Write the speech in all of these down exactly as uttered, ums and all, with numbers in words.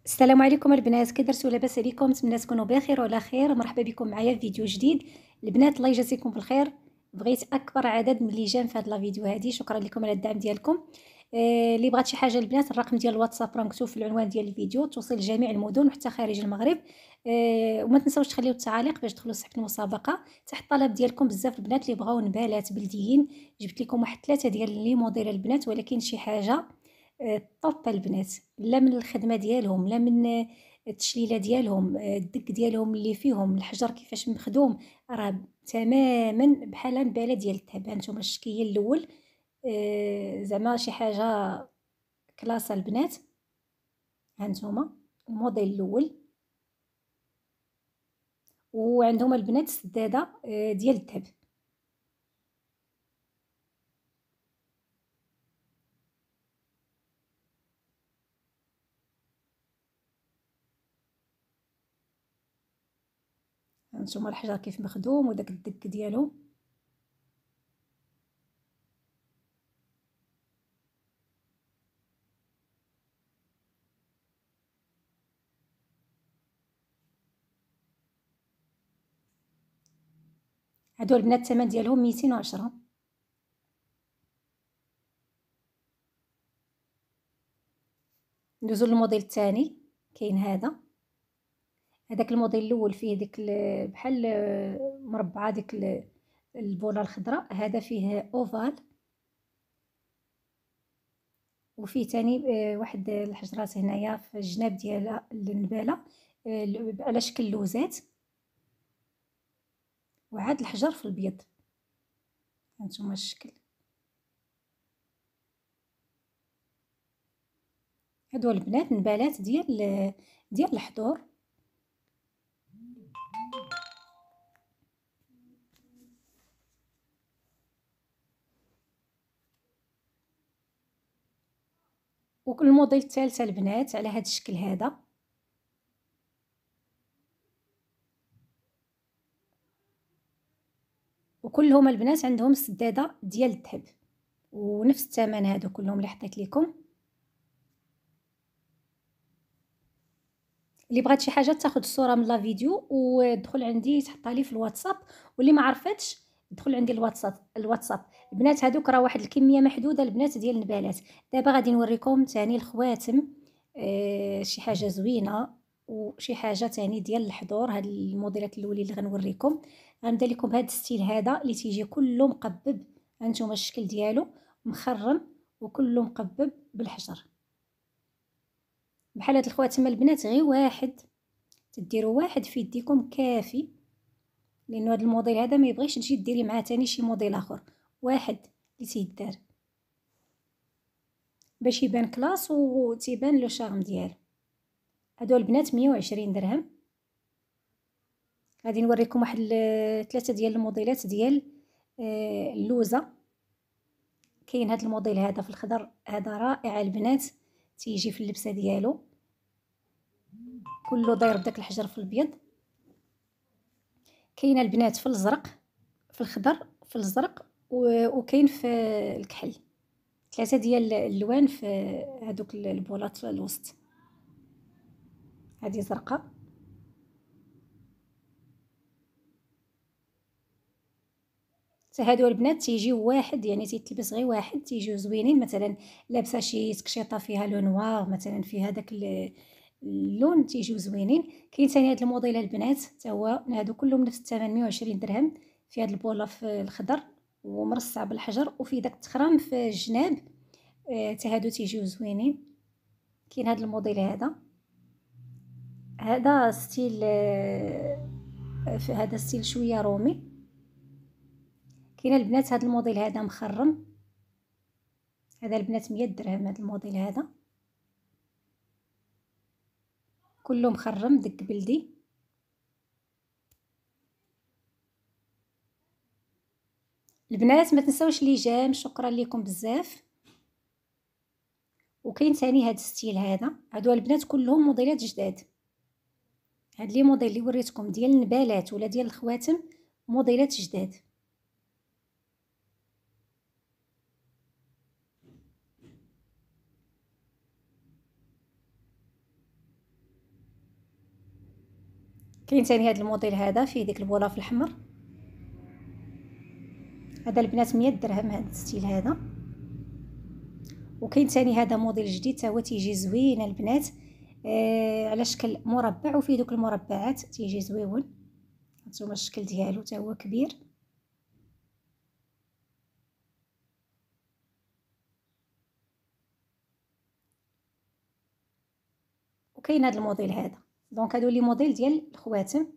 السلام عليكم البنات، كي درتو؟ لاباس عليكم؟ نتمنى تكونوا بخير وعلى خير. مرحبا بكم معايا في فيديو جديد. البنات الله يجازيكم بالخير، بغيت اكبر عدد من اللي جام في هذا الفيديو هذه. شكرا لكم على الدعم ديالكم. آه، اللي بغات شي حاجه البنات، الرقم ديال الواتساب راه مكتوب في العنوان ديال الفيديو، توصل لجميع المدن وحتى خارج المغرب. آه، وما تنساوش تخليو التعاليق باش تدخلوا لصفحه المسابقه. تحت الطلب ديالكم بزاف البنات اللي بغاو نبالات بلديين، جبت لكم واحد ثلاثه ديال لي موديل البنات، ولكن شي حاجه طوب البنات. لا من الخدمه ديالهم، لا من التشليله ديالهم، الدك ديالهم اللي فيهم الحجر كيفاش مخدوم، راه تماما بحال الباله ديال الذهب. هانتوما الشكل الاول، آه، زعما شي حاجه كلاصه البنات. هانتوما الموديل الاول، وعندهم البنات السداده آه، ديال الذهب. هانتوما الحجر كيف مخدوم وداك الدك ديالو. هادو البنات الثمن ديالهم ميتين وعشرة. ندوزو للموديل الثاني. كاين هذا، هذاك الموديل الاول فيه ديك بحال مربعه ديك البوله الخضراء، هذا فيه اوفال، وفيه تاني واحد الحجرات هنايا في الجناب ديال النباله على شكل لوزات، وعاد الحجر في البيض. هانتوما الشكل. هادو البنات نبالات ديال ديال الحضور. وكل الموديل الثالثه البنات على هذا الشكل هذا. وكلهم البنات عندهم السداده ديال الذهب، ونفس الثمن هادو كلهم اللي حطيت لكم. اللي بغات شي حاجه تاخذ الصوره من لا فيديو ودخل عندي تحطها لي في الواتساب، واللي ما عرفتش دخل عندي الواتساب. الواتساب البنات هادوك راه واحد الكميه محدوده البنات ديال النبالات. دابا غادي نوريكم ثاني الخواتم، آه شي حاجه زوينه، وشي حاجه ثاني ديال الحضور. هاد الموديلات الاولين اللي غنوريكم، غنبدا لكم بهذا الستيل هذا اللي تيجي كله مقبب. هانتوما الشكل ديالو مخرم وكله مقبب بالحجر. بحال هاد الخواتم البنات غير واحد، تديروا واحد في يديكم كافي، لانه هذا الموديل هذا ما يبغيش تجي ديري معاه تاني شي موديل اخر. واحد اللي تيدار باش يبان كلاس وتيبان لو شارم ديالو. هادو البنات مية وعشرين درهم. غادي نوريكم واحد ثلاثه ديال الموديلات ديال آه اللوزه. كاين هذا الموديل هذا في الخضر، هذا رائع البنات، تيجي في اللبسه ديالو كله داير بداك الحجر في الابيض. كاينه البنات في الازرق، في الخضر، في الازرق، وكاين في الكحل. ثلاثه ديال الالوان في هذوك البولات في الوسط. هذه زرقاء، حتى هادو البنات تيجيو واحد، يعني تيتلبس غير واحد، تيجيو زوينين. مثلا لابسه شي تكشيطه فيها لو نوار مثلا، في هذاك اللون تيجيو زوينين. كاين ثاني هاد الموديل البنات حتى هو، هادو كلهم نفس الثمن مية وعشرين درهم. في هاد البوله في الخضر ومرصع بالحجر، وفي داك التخرام في الجناب، حتى هادو تيجيو زوينين. كاين هاد الموديل هذا، هذا ستيل، هذا ستيل شويه رومي. كاين البنات هذا الموديل هذا مخرم، هذا البنات مية درهم. هذا الموديل هذا كله مخرم دك بلدي. البنات ما تنساوش لي جام، شكرا لكم بزاف. وكاين ثاني هذا الستيل هذا، هادو البنات كلهم موديلات جداد. هاد لي موديل اللي وريتكم ديال النبالات ولا ديال الخواتم موديلات جداد. كاين ثاني هذا الموديل هذا فيه ديك البولاف الاحمر، هذا البنات مية درهم هذا الستيل هذا. وكاين ثاني هذا موديل جديد تا هو تيجي زوين البنات، آه على شكل مربع وفيه دوك المربعات تيجي زويون. هانتوما الشكل ديالو تا هو كبير. وكاين هذا الموديل هذا. دونك هادو لي موديل ديال الخواتم.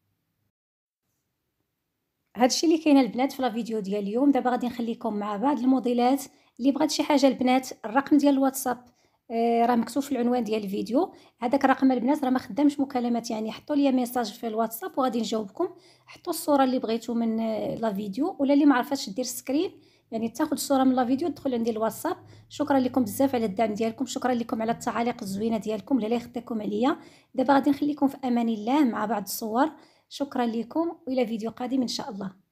هادشي اللي كاين البنات في لا فيديو ديال اليوم. دابا غادي نخليكم مع بعض الموديلات. اللي بغات شي حاجه البنات، الرقم ديال الواتساب آه راه مكتوب في العنوان ديال الفيديو. هذاك الرقم البنات راه ما خدامش مكالمات، يعني حطوا لي ميساج في الواتساب وغادي نجاوبكم. حطوا الصوره اللي بغيتو من آه لا فيديو، ولا اللي ما عرفاتش دير سكرين يعني تاخذ الصوره من لا فيديو تدخل عندي الواتساب. شكرا لكم بزاف على الدعم ديالكم، شكرا لكم على التعاليق الزوينه ديالكم اللي خداكم عليا. دابا غادي نخليكم في امان الله مع بعض الصور. شكرا لكم والى فيديو قادم ان شاء الله.